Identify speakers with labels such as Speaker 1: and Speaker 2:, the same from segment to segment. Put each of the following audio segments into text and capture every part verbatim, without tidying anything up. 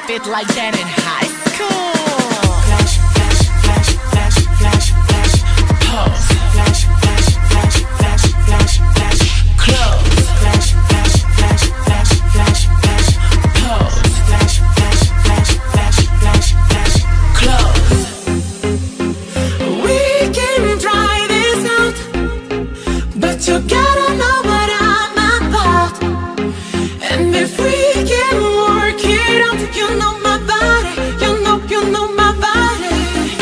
Speaker 1: fit like that in high school.
Speaker 2: Flash, flash, flash, flash, flash, flash, pose. Flash, flash, flash, flash, flash, flash, close. Flash, flash, flash, flash, flash, flash, pose. Flash, flash, flash, flash, flash, flash, close. We can try this out, but you gotta know what I'm about. And if we can work it out, you know my body, you know, you know my body.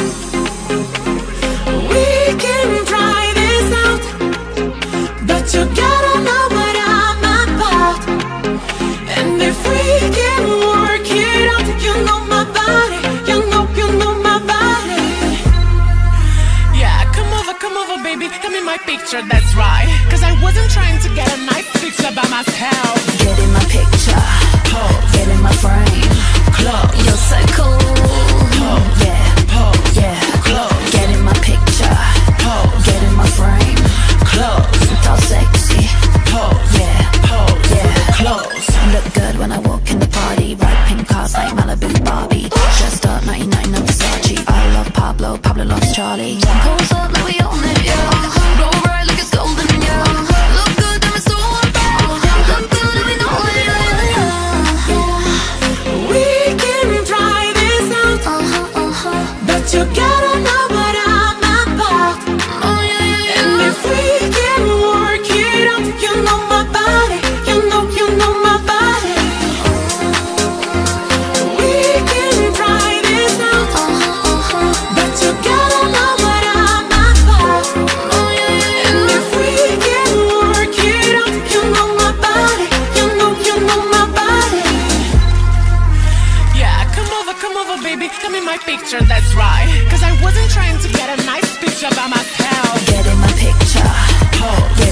Speaker 2: We can try this out, but you gotta know what I'm about. And if we can work it out, you know my body, you know, you know my body.
Speaker 1: Yeah, come over, come over, baby. Come in my picture, that's right. Cause I wasn't trying to get a nice picture by myself.
Speaker 2: Get in my picture, pose. Get in my frame, close. You're so cool, pose. Yeah, pose. Yeah, close. Get in my picture, pose. Get in my frame, close. So sexy, pose. Yeah, pose. Yeah, close. Look good when I walk in the party. Ride pink cars like Malibu Barbie. Dressed up ninety-nine and Versace. I love Pablo, Pablo loves Charlie. Pulls up, now we own it, yeah. Roll right like it's golden, yeah. Look good, and it's so about. Look good, and we know it, yeah, yeah. We can try this out, uh-huh, uh-huh. But you gotta know what I'm about. Oh, yeah, yeah, yeah. And if we can work it out, you know my body, you know, you know my body. We can try this out, uh-huh, uh-huh. But you gotta know what I'm about. Oh, yeah, yeah, yeah. And if we can work it out, you know my body, you know, you know my body.
Speaker 1: Yeah, come over, come over, baby. Come in my picture, that's right. Cause I wasn't trying to get a nice picture by myself.
Speaker 2: Get in my picture, pose. Get